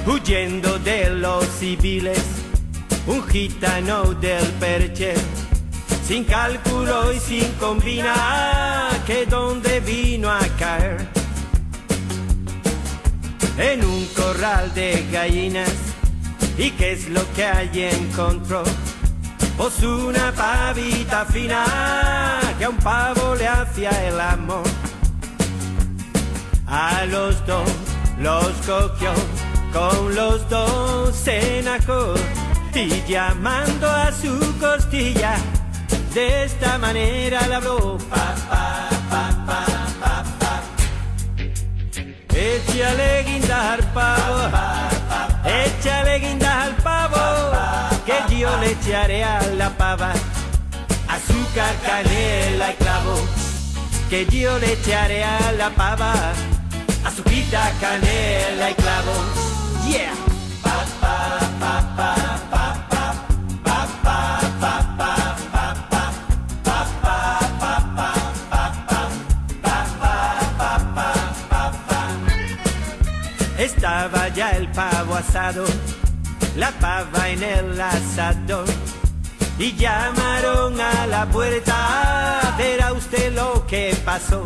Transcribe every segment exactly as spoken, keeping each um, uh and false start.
huyendo de los civiles, un gitano del Perche, sin cálculo y sin combinar, que donde vino a caer, en un corral de gallinas. ¿Y qué es lo que allí encontró? Pues una pavita fina que a un pavo le hacía el amor. A los dos los cogió, con los dos se enajó, y llamando a su costilla, de esta manera le habló. Pa, pa, pa, pa, pa, pa. Échale guinda al pavo, échale guinda al pavo, que yo le echaré a la pava azúcar, canela y clavo, que yo le echaré a la pava azuquita, canela y clavo. Yeah. Pa, pa, pa, pa, pa, pa, pa, pa, pa, pa, pa, pa, pa, pa, pa, pa, pa. Estaba ya el pavo asado, la pava en el asador, y llamaron a la puerta, verá usted lo que pasó.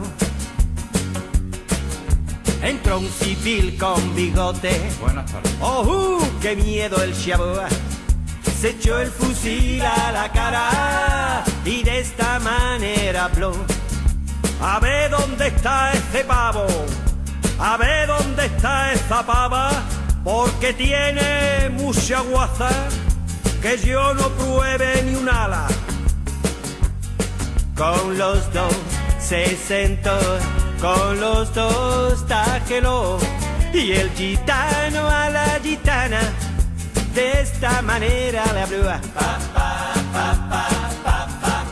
Entró un civil con bigote. Buenas tardes. ¡Oh, uh, qué miedo el chavo! Se echó el fusil a la cara y de esta manera habló. A ver dónde está ese pavo, a ver dónde está esa pava, porque tiene mucha guaza, que yo no pruebe ni un ala. Con los dos se sentó, con los dos tajeló, y el gitano a la gitana de esta manera le habló. Pa, pa, pa, pa, pa, pa.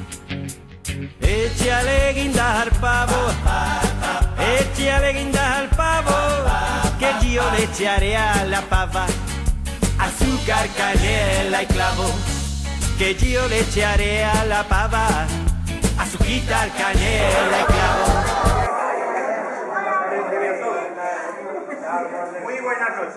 Échale guinda al pavo, échale guinda al pavo, que yo le echaré a la pava azúcar, canela y clavo, que yo le echaré a la pava azuquita, canela y clavo. Muy buenas noches.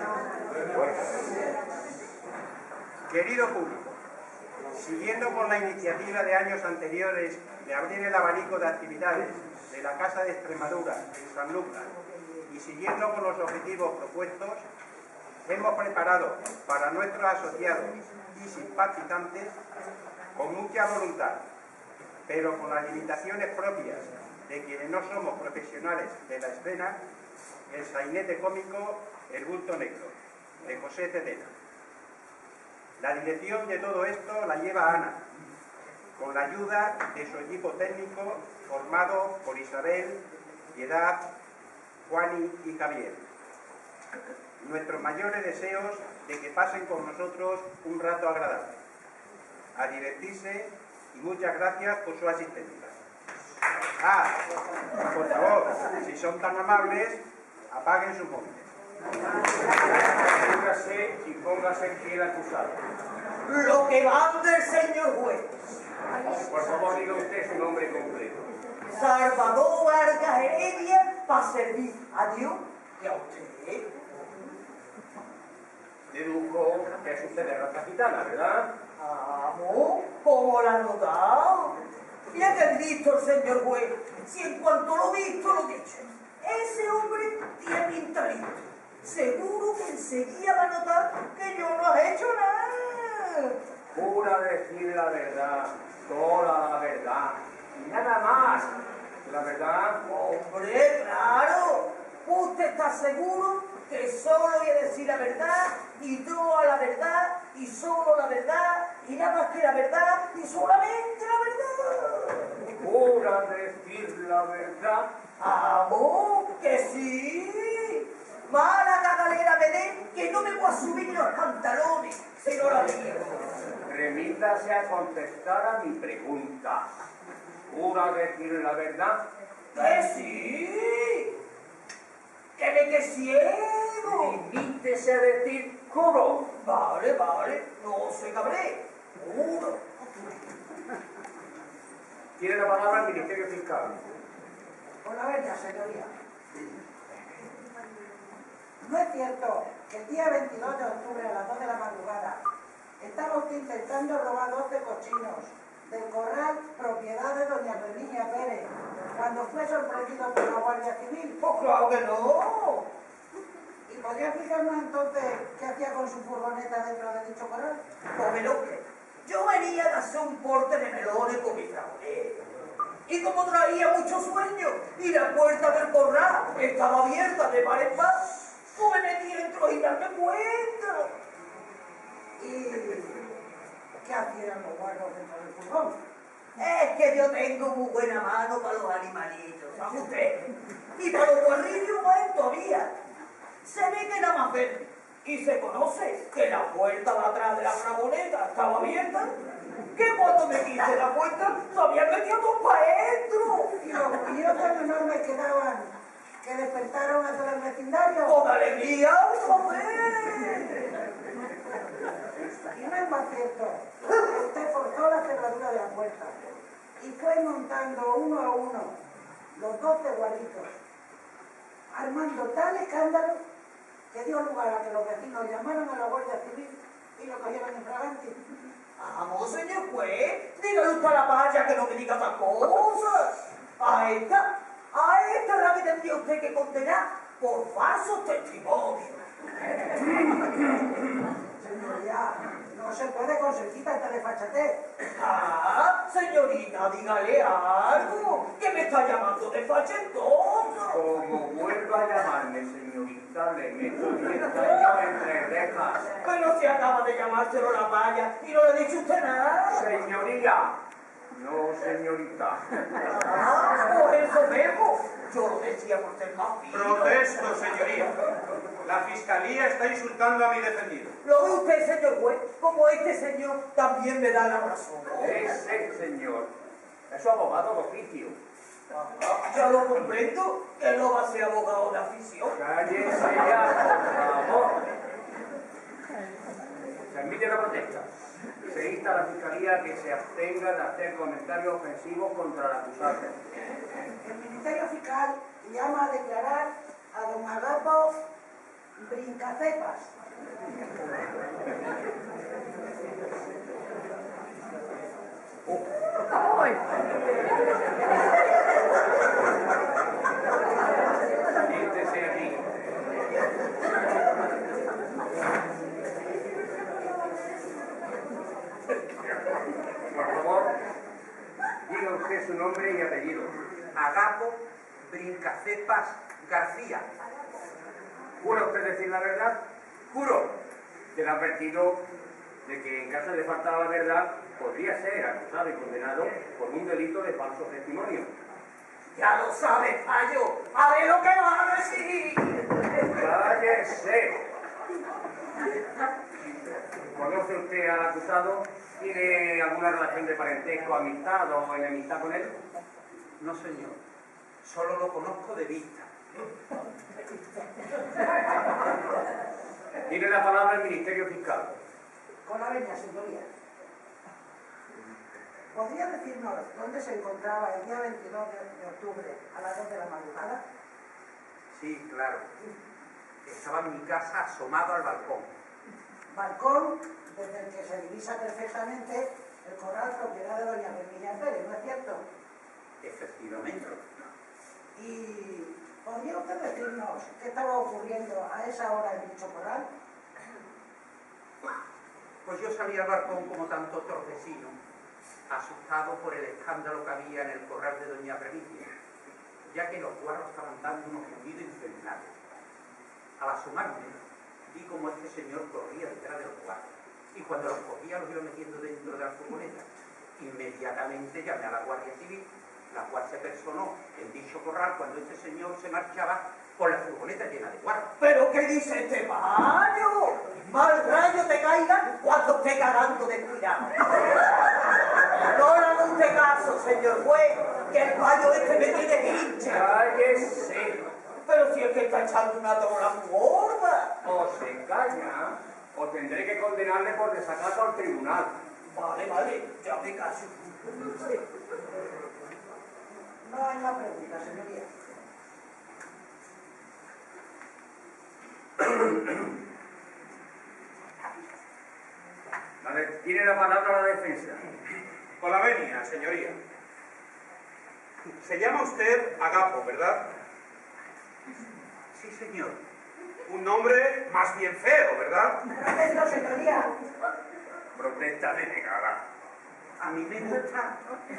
Querido público, siguiendo con la iniciativa de años anteriores de abrir el abanico de actividades de la Casa de Extremadura en Sanlúcar y siguiendo con los objetivos propuestos, hemos preparado para nuestros asociados y simpatizantes, con mucha voluntad, pero con las limitaciones propias de quienes no somos profesionales de la escena, el sainete cómico El bulto negro, de José Cedena. La dirección de todo esto la lleva Ana, con la ayuda de su equipo técnico formado por Isabel, Piedad, Juani y Javier. Nuestros mayores deseos de que pasen con nosotros un rato agradable, a divertirse, y muchas gracias por su asistencia. Ah, por favor, si son tan amables, apaguen sus móviles. Póngase y póngase fiel acusado. Lo que manda el señor juez. Por favor, diga usted su nombre completo. Salvador Vargas Heredia, para servir a Dios y a usted. Dedujo que es usted de raza gitana, ¿verdad? Vamos, ¿cómo la ha notado? Ya que ha visto el señor juez, si en cuanto lo visto, lo dicho. Ese hombre tiene pinta listo. Seguro que enseguida va a notar que yo no he hecho nada. Jura decir la verdad, toda la verdad, y nada más. La verdad. Hombre, claro. ¿Usted está seguro que solo voy a decir la verdad, y toda la verdad, y solo la verdad, y nada más que la verdad, y solamente la verdad? Jura decir la verdad. ¡Vamos! ¡Que sí! Mala cagalera me dé que no me voy a subir los pantalones, si no la digo. Remítase a contestar a mi pregunta. ¿Jura decir la verdad? ¡Que sí! ¡Que me que ciego! Limítese a decir juro. Vale, vale, no se cabré. Juro. Tiene la palabra el Ministerio Fiscal. Con la verdad, señoría. No es cierto que el día veintidós de octubre a las dos de la madrugada estaba usted intentando robar doce cochinos del corral propiedad de doña Remilla Pérez cuando fue sorprendido por la Guardia Civil. Pues claro que no. ¿Y podría explicarnos entonces qué hacía con su furgoneta dentro de dicho corral? Pues mira que yo venía de hacer un porte de melones con mi fragonero. Y como traía mucho sueño y la puerta del corral estaba abierta de par en par, pues me metí dentro y darme cuenta. ¿Y qué hacían los guardos dentro del furgón? Es que yo tengo muy buena mano para los animalitos, ¿sabe usted? Y para los guarrillos más todavía. Se ve que nada más ver y se conoce que la puerta de atrás de la fragoneta estaba abierta, que cuando me quise la puerta se habían metido todos para adentro. ¿Y los ruidos tan enormes que daban, que despertaron a todo el vecindario? ¡Con alegría, joder! Y no es más cierto, usted forzó la cerradura de la puerta y fue montando uno a uno los doce guarditos, armando tal escándalo que dio lugar a que los vecinos llamaron a la Guardia Civil y lo cogieron en fragante. Vamos, señor juez, dígale usted a la valla que no me diga otra cosa. A esta, a esta es la que tendría usted que condenar por falsos testimonios. Señoría, no se puede consentir tanta desfachatez. Ah, señorita, dígale algo, que me está llamando de fachentoso. Como vuelva a llamarme, señorita, le meto diez años entre rejas. Pero si acaba de llamárselo la valla y no le ha dicho usted nada. Señoría, no señorita. Ah, por eso mismo. Yo lo decía por ser más fino. Protesto, señoría. La fiscalía está insultando a mi defendido. ¿Lo ve usted, señor juez? Como este señor también me da la razón. Ese señor es su abogado de oficio. Ah, ya lo comprendo, que no va a ser abogado de afición. Cállese ya, por favor. Se admite la protesta. Se insta a la fiscalía que se abstenga de hacer comentarios ofensivos contra el acusado. El Ministerio Fiscal llama a declarar a don Agapo Brincacepas. Siéntese aquí. Por favor, diga usted su nombre y apellido. Agapo Brincacepas García. ¿Jura usted decir la verdad? Juro. Queda advertido de que en caso de faltar a la verdad podría ser acusado y condenado por un delito de falso testimonio. Ya lo sabe, fallo. A ver lo que va a decir. ¡Cállese! ¿Conoce usted al acusado? ¿Tiene alguna relación de parentesco, amistad o enemistad con él? No, señor. Solo lo conozco de vista. Tiene la palabra el Ministerio Fiscal. Con la veña, señoría. ¿Podría decirnos dónde se encontraba el día veintidós de octubre a las dos de la madrugada? Sí, claro. Estaba en mi casa asomado al balcón. Balcón desde el que se divisa perfectamente el corral propiedad de doña Remilla Pérez, ¿no es cierto? Efectivamente. ¿Y podría usted decirnos qué estaba ocurriendo a esa hora en dicho corral? Pues yo salí al balcón como tanto otros vecinos, asustado por el escándalo que había en el corral de doña Remilla, ya que los guarros estaban dando unos ruidos infernales. Al asomarme, vi como este señor corría detrás de los guarros, y cuando los cogía los iba metiendo dentro de la furgoneta. Inmediatamente llamé a la Guardia Civil, la cual se personó en dicho corral cuando este señor se marchaba con la furgoneta llena de guarros. ¿Pero qué dice este payo? Mal rayo te caiga cuando esté cagando de cuidado. No haga usted caso, señor juez, que el payo este me tiene hincha. ¡Cállese! Pero si es que está echando una trola muy gorda. O se calla, o tendré que condenarle por desacato al tribunal. Vale, vale, ya me callo. No hay más preguntas, señoría. La de- tiene la palabra la defensa. Con la venia, señoría. Se llama usted Agapo, ¿verdad? Sí, señor. Un nombre más bien feo, ¿verdad? Protesto, señoría. Protesta denegada. A mí me gusta.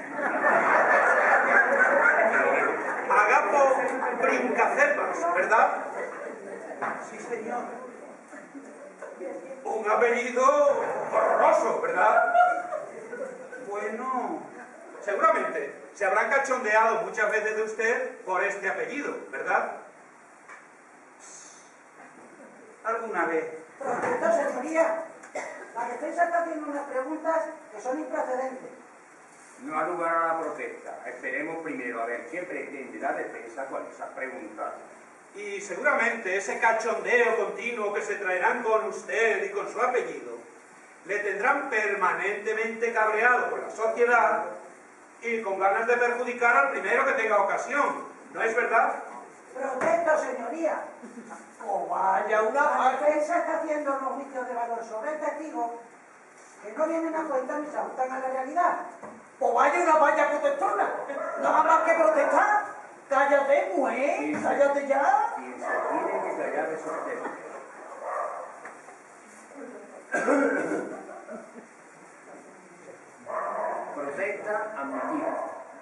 Agapo Brincacepas, ¿verdad? Sí, señor. Un apellido horroroso, ¿verdad? Bueno, Seguramente se habrán cachondeado muchas veces de usted por este apellido, ¿verdad? alguna vez. Protesto, señoría. La defensa está haciendo unas preguntas que son improcedentes. No ha lugar a la protesta. Esperemos primero a ver qué pretende la defensa con esas preguntas. Y seguramente ese cachondeo continuo que se traerán con usted y con su apellido le tendrán permanentemente cabreado por la sociedad y con ganas de perjudicar al primero que tenga ocasión. ¿No es verdad? Protesto, señoría. O vaya una La vaca. defensa está haciendo unos juicios de valor sobre el testigo que no vienen a cuenta ni se ajustan a la realidad. O vaya una valla protestona. Nada más que protestar. Cállate, mujer. Sí, sí. Cállate ya. Quien se tiene que callar es usted. Protesta admitida.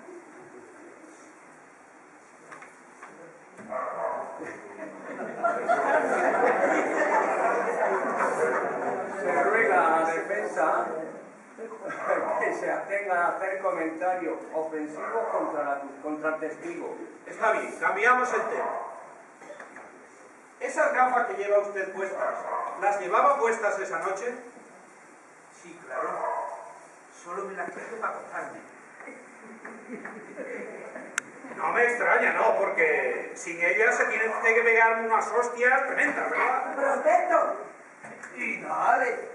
Se ruega a la defensa que se abstenga a hacer comentarios ofensivos contra, la, contra el testigo. Está bien, cambiamos el tema. ¿Esas gafas que lleva usted puestas, las llevaba puestas esa noche? Sí, claro. Solo me las quito para acostarme. No me extraña, ¿no? Porque sin ellas se tiene usted que pegar unas hostias tremendas, ¿verdad? Protesto. Y dale.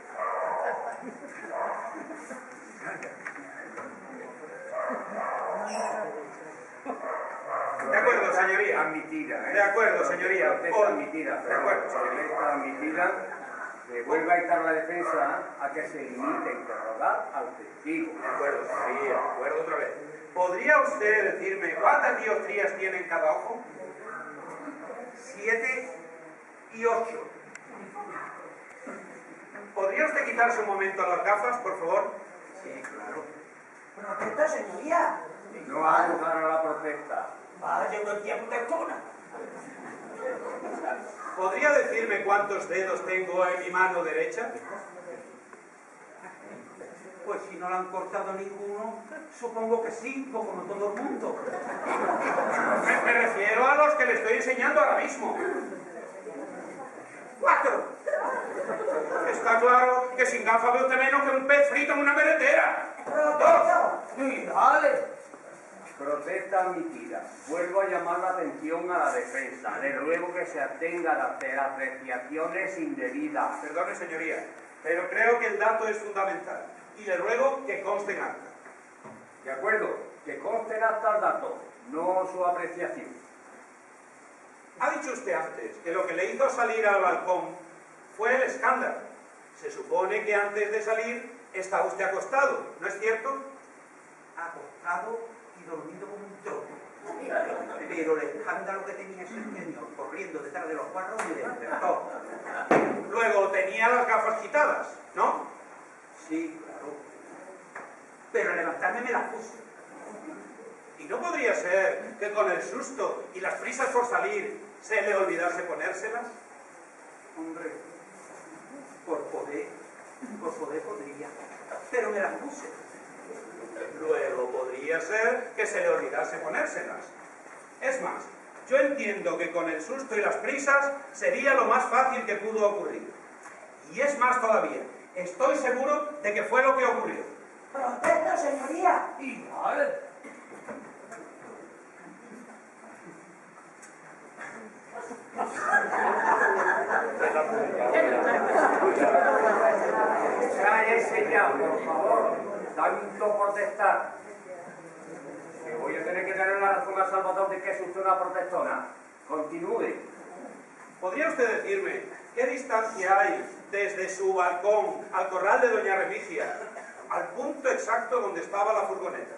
De acuerdo, señoría. Admitida, ¿eh? De acuerdo, señoría. Protesta Por- admitida. De acuerdo, señoría. Protesta admitida. Se vuelve a instar la defensa a que se limite a interrogar al testigo. De acuerdo, señoría. De acuerdo otra vez. ¿Podría usted decirme cuántas dioptrías tiene en cada ojo? Siete y ocho. ¿Podría usted quitarse un momento las gafas, por favor? Sí, claro. Protesto, señoría. No ha lugar a la protesta. Vaya una tía protestona. ¿Podría decirme cuántos dedos tengo en mi mano derecha? Pues si no le han cortado ninguno, supongo que cinco, como todo el mundo. Me, me refiero a los que le estoy enseñando ahora mismo. ¡Cuatro! Está claro que sin gafas ve usted menos que un pez frito en una merendera. Protesto. Y dale. Protesta admitida. Vuelvo a llamar la atención a la defensa. Le ruego que se atenga a hacer apreciaciones indebidas. Perdone, señoría, pero creo que el dato es fundamental. Y le ruego que conste en acta. ¿De acuerdo? Que conste en acta el dato, no su apreciación. Ha dicho usted antes que lo que le hizo salir al balcón fue el escándalo. Se supone que antes de salir está usted acostado, ¿no es cierto? Acostado y dormido como un tronco. Pero el escándalo que tenía ese señor corriendo detrás de los cuadros me despertó. Luego tenía las gafas quitadas, ¿no? Sí, claro. Pero al levantarme me las puse. Y no podría ser que con el susto y las prisas por salir se le olvidase ponérselas. Hombre, por poder, por poder podría. Pero me las puse. Luego podría ser que se le olvidase ponérselas. Es más, yo entiendo que con el susto y las prisas sería lo más fácil que pudo ocurrir. Y es más todavía, estoy seguro de que fue lo que ocurrió. Protesto, señoría. Y dale. Cállese ya, por favor. Tanto protestar. Que voy a tener que tener la razón a Salvador de que es usted una protestona. Continúe. ¿podría usted decirme qué distancia hay desde su balcón al corral de doña Remigia al punto exacto donde estaba la furgoneta?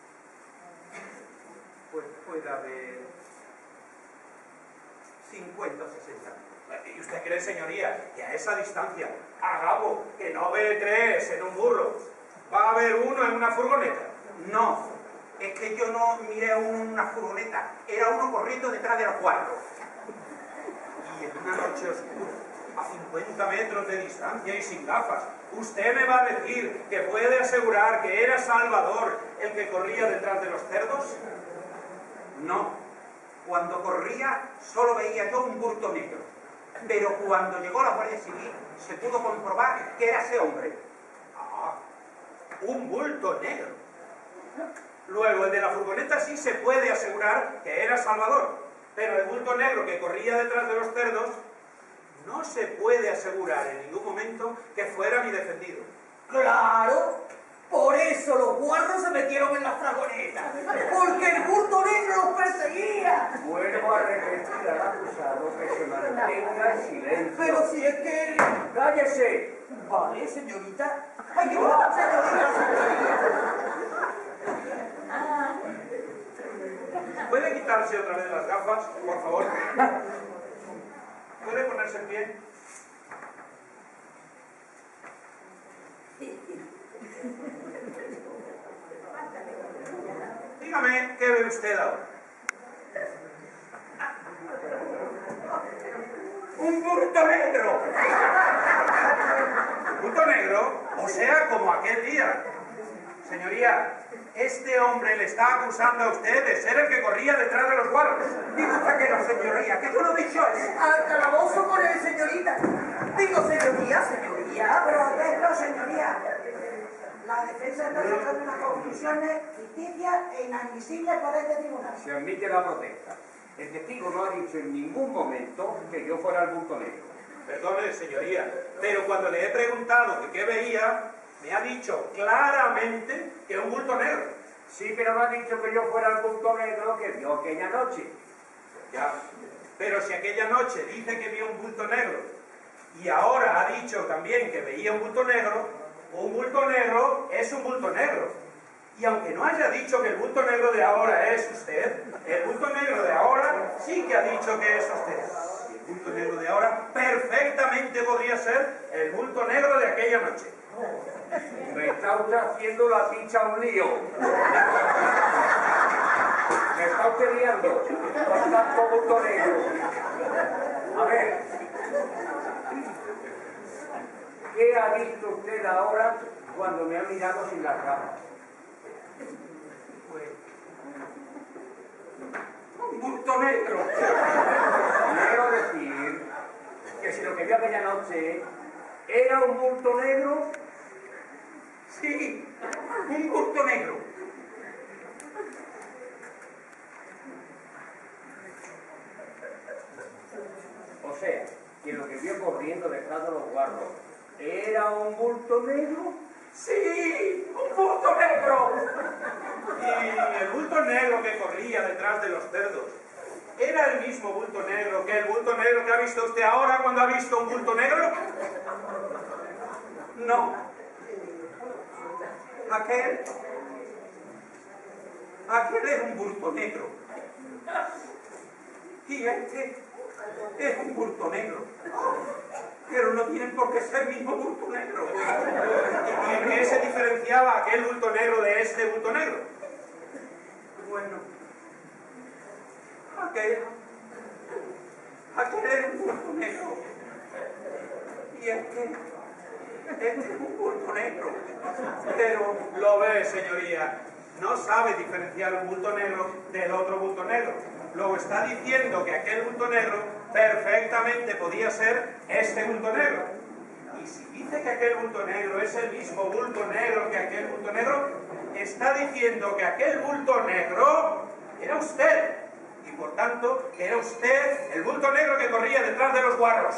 Pues puede haber cincuenta o sesenta. ¿Y usted cree, señoría, que a esa distancia, a Gabo, que no ve tres en un burro, va a haber uno en una furgoneta? No, es que yo no miré a uno en una furgoneta, era uno corriendo detrás de los cuatro. Y en una noche oscura, a cincuenta metros de distancia y sin gafas, ¿usted me va a decir que puede asegurar que era Salvador el que corría detrás de los cerdos? No, cuando corría solo veía yo un bulto negro, pero cuando llegó la Guardia Civil se pudo comprobar que era ese hombre. Ah, un bulto negro. Luego, el de la furgoneta sí se puede asegurar que era Salvador, pero el bulto negro que corría detrás de los cerdos no se puede asegurar en ningún momento que fuera mi defendido. ¡Claro! Por eso los guarros se metieron en la fragoneta, porque el bulto negro los perseguía. Vuelvo a repetir al acusado que se mantenga en silencio. Pero si es que... ¡Cállese! Vale, señorita. ¡Ay, qué va, señorita! ¿Puede quitarse otra vez las gafas, por favor? ¿Puede ponerse en pie? Dígame, ¿qué ve usted ahora? ¡Un bulto negro! ¿Un bulto negro? O sea, como aquel día. Señoría, este hombre le está acusando a usted de ser el que corría detrás de los guarros. Digo usted que no, señoría, que yo no he dicho eso. Al calabozo con él, señorita. Digo, señoría, señoría. Protesto, señoría. La defensa está sacando unas conclusiones ficticias e inadmisibles para este tribunal. Se admite la protesta. El testigo no ha dicho en ningún momento que yo fuera el bulto negro. Perdone, señoría, pero cuando le he preguntado que qué veía, me ha dicho claramente que un bulto negro. Sí, pero no ha dicho que yo fuera el bulto negro que vio aquella noche. Ya, pero si aquella noche dice que vio un bulto negro y ahora ha dicho también que veía un bulto negro, un bulto negro es un bulto negro. Y aunque no haya dicho que el bulto negro de ahora es usted, el bulto negro de ahora sí que ha dicho que es usted. Y el bulto negro de ahora perfectamente podría ser el bulto negro de aquella noche. Me está usted haciendo la picha un lío. Me está usted liando con tanto bulto negro. A ver, ¿qué ha visto usted ahora cuando me ha mirado sin las gafas? Pues, un bulto negro. Quiero decir que si lo que vio aquella noche era un bulto negro, Sí, un bulto negro. o sea, que lo que vio corriendo detrás de los guardos era un bulto negro. Sí, un bulto negro. Y el bulto negro que corría detrás de los cerdos, ¿era el mismo bulto negro que el bulto negro que ha visto usted ahora cuando ha visto un bulto negro? No. Aquel... Aquel es un bulto negro. Y este es un bulto negro. Pero no tienen por qué ser el mismo bulto negro. ¿Y en qué se diferenciaba aquel bulto negro de este bulto negro? Bueno, aquel... Aquel era un bulto negro. Y este... Este es un bulto negro. Pero... Lo ve, señoría, no sabe diferenciar un bulto negro del otro bulto negro. Luego está diciendo que aquel bulto negro perfectamente podía ser este bulto negro. Y si dice que aquel bulto negro es el mismo bulto negro que aquel bulto negro, está diciendo que aquel bulto negro era usted. Y por tanto, que era usted el bulto negro que corría detrás de los guarros.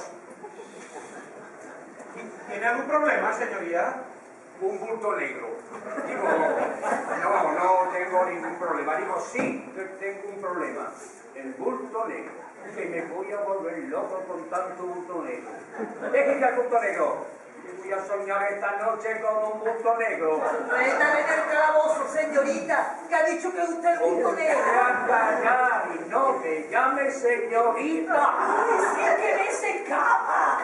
¿Tiene algún problema, señoría? Un bulto negro. Digo, no, no tengo ningún problema. Digo, sí, que tengo un problema. El bulto negro. que me voy a volver loco con tanto bulto negro. Déjeme al bulto negro. Voy a soñar esta noche con un bulto negro. Métame en el calabozo, señorita, que ha dicho que usted es bulto negro. A callar y no me llame señorita. ¡Es que me se escapa!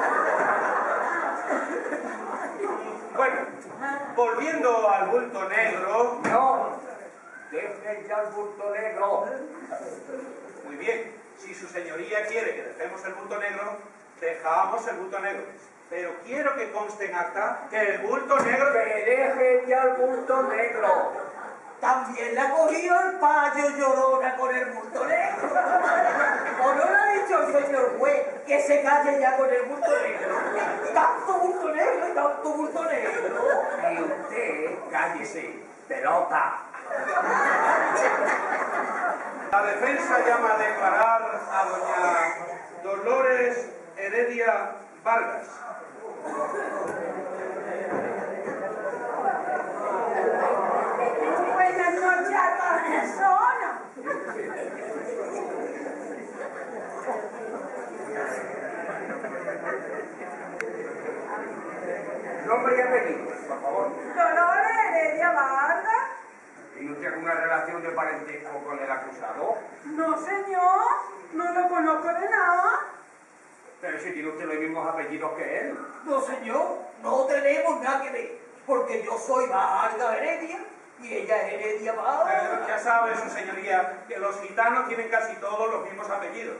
Bueno, volviendo al bulto negro. No, deje ya el bulto negro. Muy bien, si su señoría quiere que dejemos el bulto negro, dejamos el bulto negro. Pero quiero que conste en acta que el bulto negro... Que deje ya el bulto negro. También la cogió el payo llorona con el bulto negro. ¿O no le ha dicho el señor juez que se calle ya con el bulto negro? Tanto bulto negro y tanto bulto negro. Y usted, cállese, pelota. La defensa llama a declarar a doña Dolores Heredia Vargas. Buenas noches a todas personas. Nombre y apellido, por favor. Dolores Heredia Vargas. ¿Tiene usted alguna relación de parentesco con el acusado? No, señor, no lo conozco de nada. Pero si tiene usted los mismos apellidos que él. No, señor, no tenemos nada que ver, porque yo soy Vargas Heredia y ella es Heredia Vargas. Pero ya sabe su señoría que los gitanos tienen casi todos los mismos apellidos.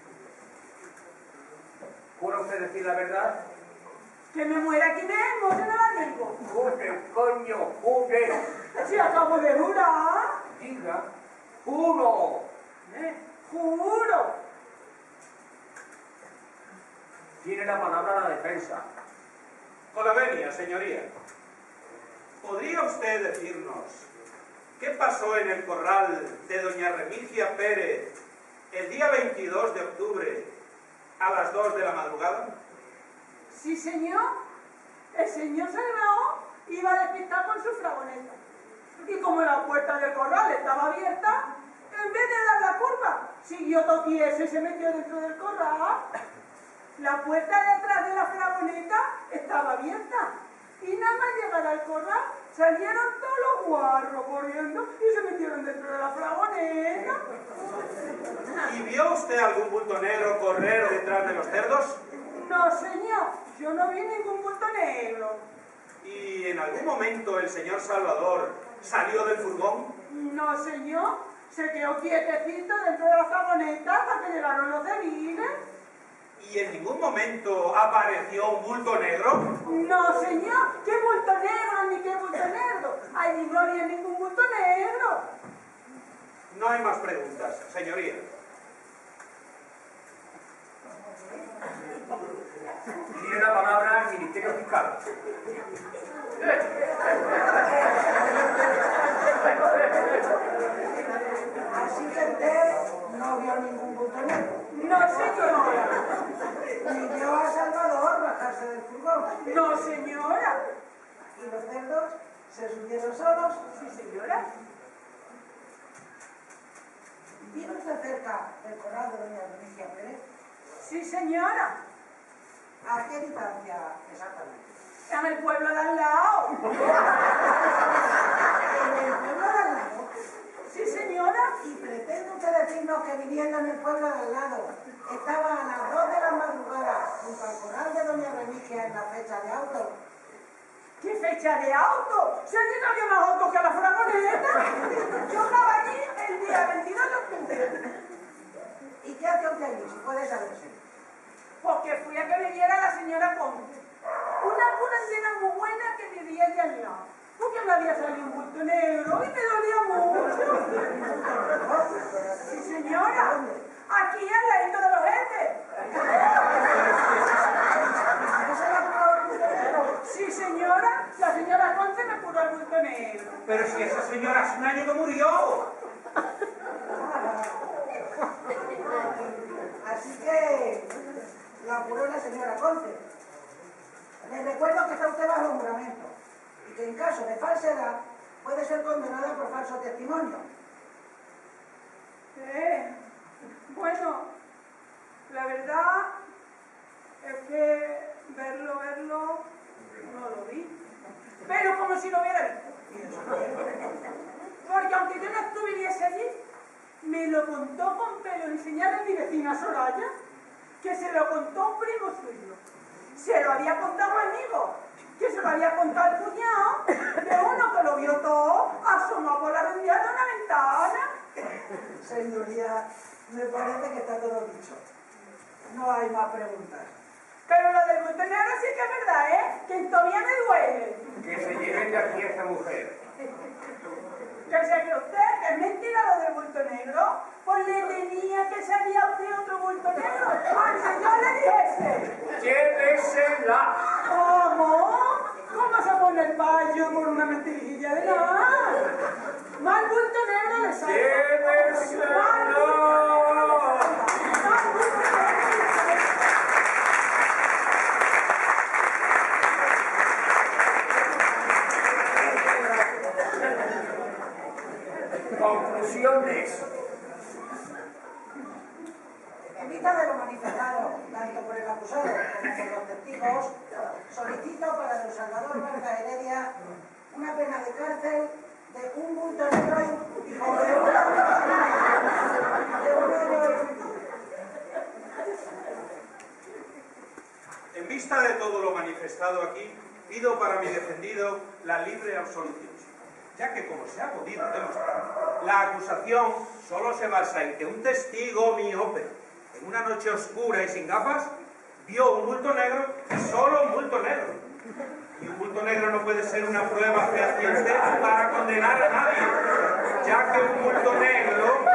¿Jura usted decir la verdad? Que me muera aquí mismo, yo no la digo. Jure, coño, jure. Si acabo de jurar, Diga, juro. eh, juro. Tiene la palabra la defensa. Con la venia, señoría. ¿Podría usted decirnos qué pasó en el corral de doña Remigia Pérez el día veintidós de octubre a las dos de la madrugada? Sí, señor. El señor Salvador iba a despistar con su fragoneta. Y como la puerta del corral estaba abierta, en vez de dar la curva, siguió toquiese y se metió dentro del corral. La puerta de atrás de la fragoneta estaba abierta. Y nada más llegar al corral, salieron todos los guarros corriendo y se metieron dentro de la fragoneta. ¿Y vio usted algún bulto negro correr detrás de los cerdos? No, señor, yo no vi ningún bulto negro. ¿Y en algún momento el señor Salvador salió del furgón? No, señor, se quedó quietecito dentro de la fragoneta hasta que llegaron los civiles. ¿Y en ningún momento apareció un bulto negro? No, señor, qué bulto negro ni qué bulto negro. Allí no había ningún bulto negro. No hay más preguntas, señoría. Tiene la palabra el Ministerio Fiscal. Así que usted no vio ningún bulto negro. No, señora. Ni vio a Salvador bajarse del furgón. No, señora. ¿Y los cerdos se subieron solos? Sí, señora. ¿Vive usted cerca del corral de doña Remigia Pérez? Sí, señora. ¿A qué distancia exactamente? En el pueblo de al lado. ¿En el pueblo de al lado? Sí, señora. ¿Y pretende usted decirnos que viviendo en el pueblo de al lado estaba a las dos de la madrugada junto al corral de doña Remigia en la fecha de auto? ¿Qué fecha de auto? Si allí no había más autos que a la fragoneta. Yo estaba allí el día veintidós de octubre. ¿Y qué hace usted allí, si puede saberse? Porque fui a que me viera la señora Conte. Una cuna llena muy buena que vivía allí al lado. Porque me había salido un bulto negro y me dolía mucho. Sí, señora. Aquí al ladito de los jefes. Sí, señora. La señora Conte me curó el bulto negro. Pero si esa señora hace un año que murió. Así que lo apuró la señora Conte. Les recuerdo que está usted bajo juramento y que en caso de falsedad puede ser condenada por falso testimonio. Eh, bueno, La verdad es que verlo, verlo, no lo vi. Pero como si lo hubiera visto. Porque aunque yo no estuviese allí, me lo contó con pelo enseñado mi vecina Soraya, que se lo contó un primo suyo. Se lo había contado un amigo, que se lo había contado el cuñado, de uno que lo vio todo, asomó por la rendija de una ventana. Señoría, me parece que está todo dicho. No hay más preguntas. Pero lo del bulto negro sí que es verdad, ¿eh? Que todavía me duele. Que se lleven de aquí a esta mujer. Que se cree usted que es mentira lo del bulto negro, pues le tenía que salir a usted otro bulto negro, aunque yo le dijese. ¡Llévesela! ¿Cómo? ¿Cómo se pone el payo con una mentirijilla de nada? Mal bulto negro le sale. ¡Llévesela! Mal bulto negro. Conclusiones. En vista de lo manifestado, tanto por el acusado como por los testigos, solicito para don Salvador Vargas Heredia una pena de cárcel de un bulto negro y o de un de un año y... En vista de todo lo manifestado aquí, pido para mi defendido la libre absolución, ya que, como se ha podido demostrar, la acusación solo se basa en que un testigo miope, en una noche oscura y sin gafas, vio un bulto negro y solo un bulto negro. Y un bulto negro no puede ser una prueba fehaciente para condenar a nadie, ya que un bulto negro